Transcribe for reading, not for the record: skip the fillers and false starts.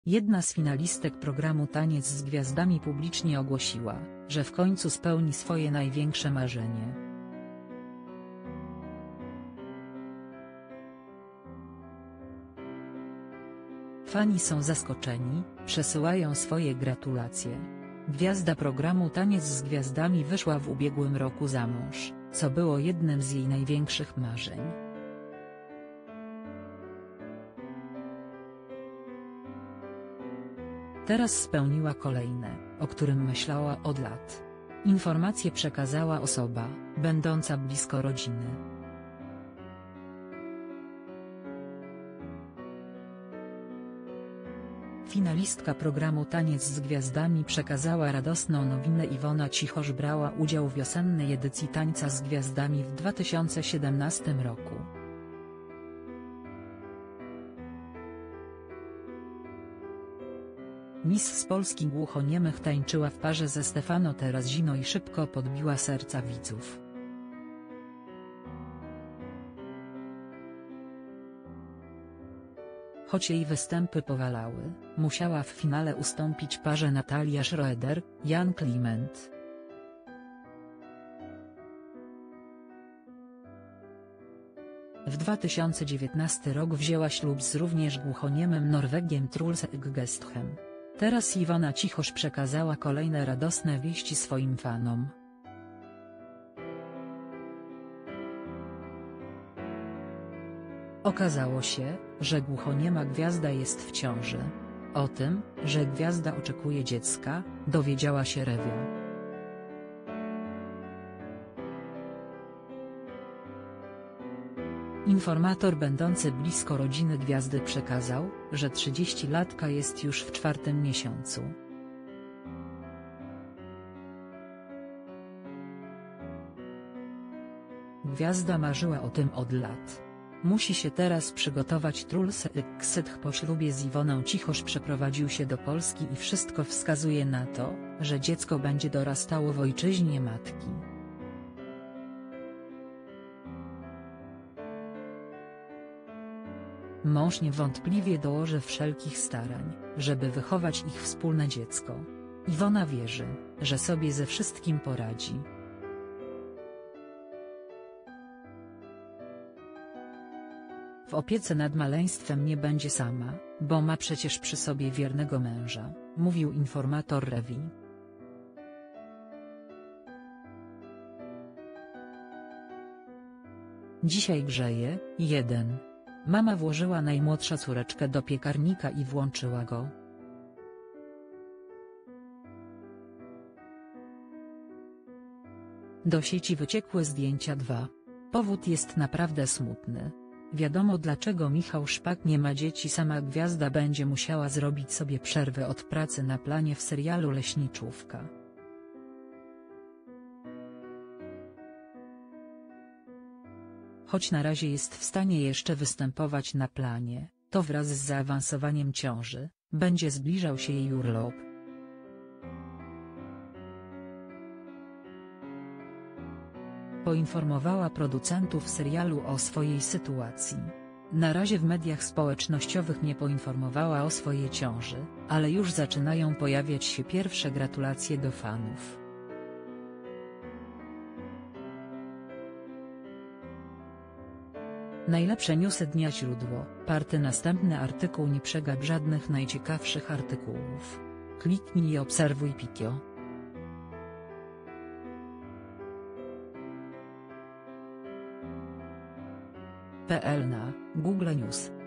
Jedna z finalistek programu Taniec z Gwiazdami publicznie ogłosiła, że w końcu spełni swoje największe marzenie. Fani są zaskoczeni, przesyłają swoje gratulacje. Gwiazda programu Taniec z Gwiazdami wyszła w ubiegłym roku za mąż, co było jednym z jej największych marzeń. Teraz spełniła kolejne, o którym myślała od lat. Informację przekazała osoba, będąca blisko rodziny. Finalistka programu Taniec z Gwiazdami przekazała radosną nowinę. Iwona Cichosz brała udział w wiosennej edycji Tańca z Gwiazdami w 2017 roku. Miss z Polski głuchoniemych tańczyła w parze ze Stefano Terrazino i szybko podbiła serca widzów. Choć jej występy powalały, musiała w finale ustąpić parze Natalia Schroeder-Jan Kliment. W 2019 roku wzięła ślub z również głuchoniemym Norwegiem Truls Eggesthem. Teraz Iwona Cichosz przekazała kolejne radosne wieści swoim fanom. Okazało się, że głuchoniema gwiazda jest w ciąży. O tym, że gwiazda oczekuje dziecka, dowiedziała się Rewia. Informator będący blisko rodziny gwiazdy przekazał, że 30-latka jest już w 4. miesiącu. Gwiazda marzyła o tym od lat. Musi się teraz przygotować. Truls Eggesthem po ślubie z Iwoną Cichosz przeprowadził się do Polski i wszystko wskazuje na to, że dziecko będzie dorastało w ojczyźnie matki. Mąż niewątpliwie dołoży wszelkich starań, żeby wychować ich wspólne dziecko. Iwona wierzy, że sobie ze wszystkim poradzi. W opiece nad maleństwem nie będzie sama, bo ma przecież przy sobie wiernego męża, mówił informator Rewi. Dzisiaj grzeje. 1. Mama włożyła najmłodsza córeczkę do piekarnika i włączyła go. Do sieci wyciekły zdjęcia. 2. Powód jest naprawdę smutny. Wiadomo dlaczego Michał Szpak nie ma dzieci. Sama gwiazda będzie musiała zrobić sobie przerwę od pracy na planie w serialu Leśniczówka. Choć na razie jest w stanie jeszcze występować na planie, to wraz z zaawansowaniem ciąży, będzie zbliżał się jej urlop. Poinformowała producentów serialu o swojej sytuacji. Na razie w mediach społecznościowych nie poinformowała o swojej ciąży, ale już zaczynają pojawiać się pierwsze gratulacje do fanów. Najlepsze newsy dnia. Źródło: Party. Następny artykuł. Nie przegap żadnych najciekawszych artykułów. Kliknij i obserwuj Pikio. PL na Google News.